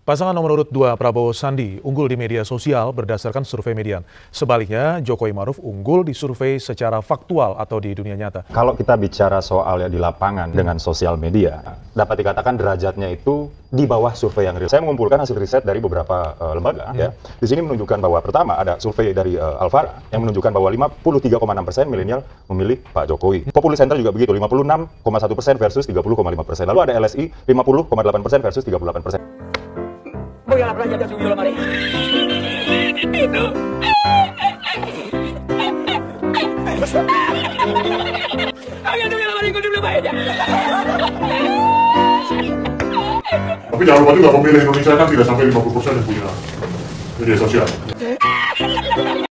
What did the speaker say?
Pasangan nomor urut 2 Prabowo Sandi unggul di media sosial berdasarkan survei Median. Sebaliknya, Jokowi Maruf unggul di survei secara faktual atau di dunia nyata. Kalau kita bicara soal ya di lapangan dengan sosial media, dapat dikatakan derajatnya itu di bawah survei yang real. Saya mengumpulkan hasil riset dari beberapa lembaga. Ya. Di sini menunjukkan bahwa pertama ada survei dari Alfara yang menunjukkan bahwa 53,6% milenial memilih Pak Jokowi. Populi Center juga begitu, 56,1% versus 30,5%. Lalu ada LSI 50,8% versus 38%. Voy a la playa, ya subió la marea. Itu. Había subido la marea con una paella. Tapi jangan lupa juga pemilih Indonesia kan tidak sampai 50% yang punya media sosial.